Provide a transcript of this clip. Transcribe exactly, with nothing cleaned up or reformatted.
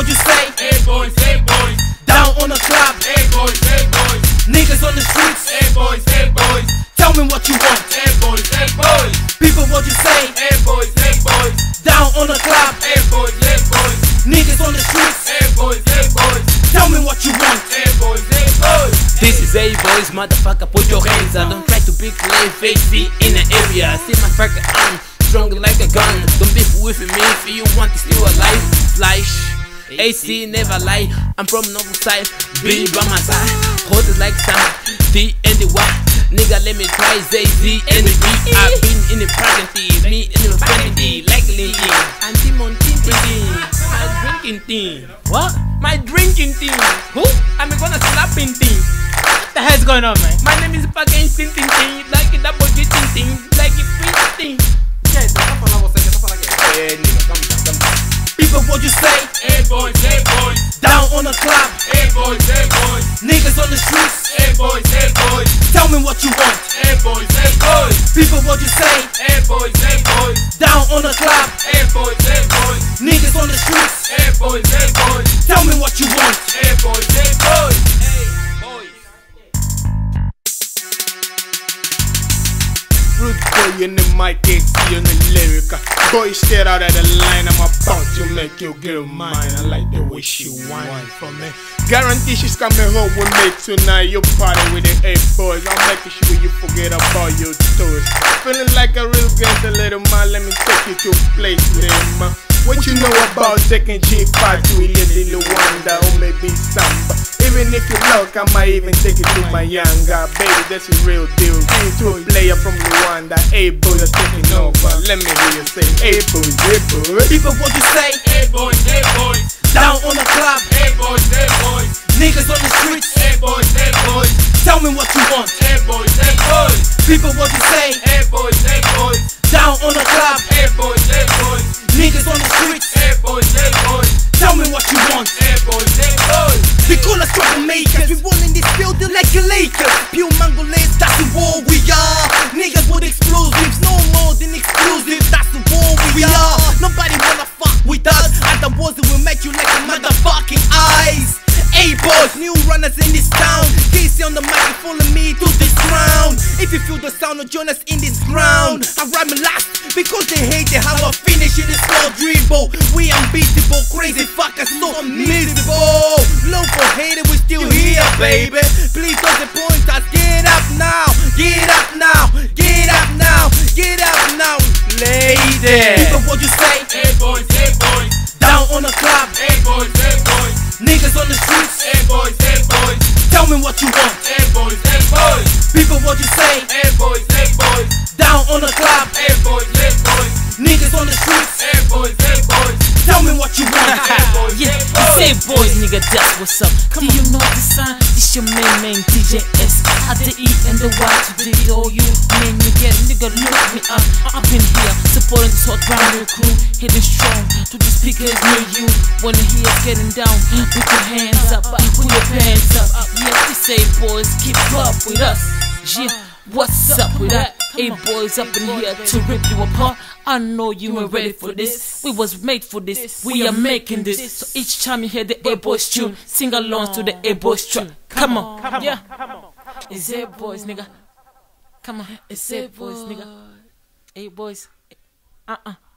what you say? Hey boys, hey boys. Down on the club. Hey boys, hey boys. Niggas on the streets. Hey boys, hey boys. Tell me what you want. Hey boys, hey boys. People, what you say? Hey boys, hey boys. Down on the club. Hey boys, hey boys. Niggas on the streets. Hey boys, hey boys. Tell me what you want. Hey boys, hey boys. This is A boys, motherfucker, put your hands up. Don't try to be play facey in the area. See my fucker, I'm stronger like a gun. Don't beef with me if you want to steal a life. Flash, A C never lie. I'm from North Side, B by my side. Hold it like some D and the Y. Nigga, let me try Z Z and the B. I've been in the pregnancy, me in the family, like Lee. I'm Timon Tintin, my drinking thing. What? My drinking thing. Who? I'm gonna slapping thing. What the hell's going on, man? My name is fucking Tintin Ting, like a double G Ting, like a free thing. Yeah, come on, Hey, nigga, come down, come down. People, what you say? hey boys, hey boys. Down on the club. Hey boys, hey boys. Niggas on the streets. Hey boys, hey boys. Tell me what you want. Hey boys, hey boys. People, what you say? Hey boys, hey boys. Down on the club. Hey boys, hey boys. Niggas on the streets. Hey boys, hey boys. Tell me what you want. Hey boys, hey boys. Hey boys. Rude boy in the mic, A C on the lyric. Boy, straight out of the line, I'm about to make you get mine. I like the way she whine for me. Guarantee she's coming home with me tonight. You party with the A boys. I'm making sure you forget about your toes. Feeling like a real gangster, little man. Let me take you to a place, little man. What you know about taking G five to a little Luanda or maybe Samba? Even if you look, I might even take it to my younger. Baby, that's a real deal. Ain't to a player from Rwanda. A boys are taking over. Let me hear you say, A boys, A boys. People, what you say? Hey boys, hey boys. Down on the club. Hey boys, hey boys. Niggas on the streets. Hey boys, hey boys. Tell me what you want. Hey boys, hey boys. People, what you say? Hey boys, hey boys. Down on the club. Hey boys, hey boys. Niggas on the streets. Hey boys, hey boys. Tell me what you want. Hey boys, hey boys. They call us troublemakers. We run in this building like a Lakers. Pure Mongolians, that's the war we are. Niggas with explosives, no more than exclusive. That's the war we are. Nobody wanna fuck with us. Otherwise it will make you like a motherfucking eyes. Hey boys, new runners in this town. Casey on the mic and follow me to this ground. If you feel the sound of join us in this ground. I rhyme last because they hate it how I finish in this slow dribble. We unbeatable, crazy fuckers, so miserable. Low for hater, we still here, baby. Please don't disappoint us. Get up now, get up now, get up now, get up now, lady. People, what you say? Hey boys, hey boys. Down on the club. Hey boys, hey boys. Niggas on the streets. Hey boys, hey boys. Tell me what you want. Hey boys, hey boys. People, what you say? Hey boys, hey boys. Down on the club. Hey boys, hey boys. Niggas on the streets. Hey boys, hey boys. Tell me what you want. Hey boys, Yeah, hey you boys. say boys, nigga, that's what's up. Do you know the sign? This your main main D J S. I the E and the Y to the O U. Man, you get nigga, look me up. Up in here, supporting this hot brand new crew. Hitting strong to the speakers near you. When the heat's getting down, put your hands up, put your hands up. Yeah, we say boys, keep up with us. Yeah, what's up with that? Hey boys up in here to rip you apart. I know you ain't ready for this. We was made for this. We are making this. So each time you hear the A boys tune, sing along to the A boys track. Come on, yeah. It's A boys, nigga. Come on, it's A boys, nigga. A boys. Uh uh.